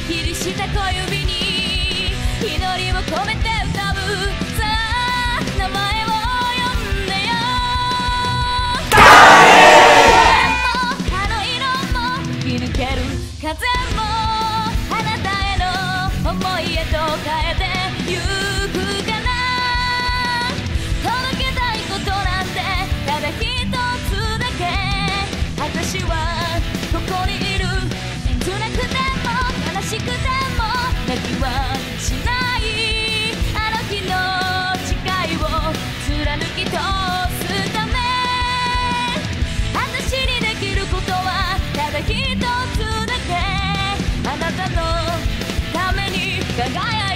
りした小指に祈りを込めて歌う。さあ名前を呼んでよ。あの色も吹き抜ける風もあなたへの思いへと変えてゆくかな。届けたいことなんてただ一つだけ。私はここにいる。辛くても悲しくても泣きはしない。あの日の誓いを貫き通すため。私にできることはただ一つだけ。あなたのために輝いて